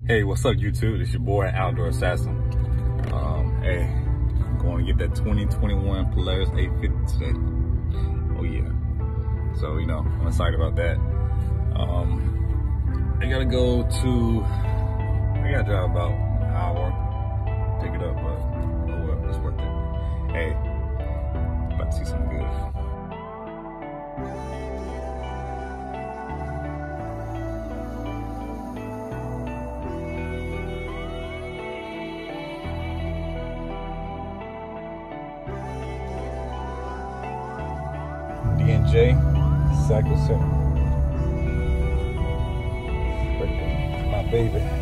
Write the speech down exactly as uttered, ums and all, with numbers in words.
Hey, what's up, YouTube? It's your boy, Outdoor Assassin. Um, hey, I'm going to get that twenty twenty-one Polaris eight fifty today. Oh, yeah. So, you know, I'm excited about that. Um, I got to go to, I got to drive about an hour, pick it up, but oh well, it's worth it. Hey, about to see something good. D and J Cycle Center. My baby.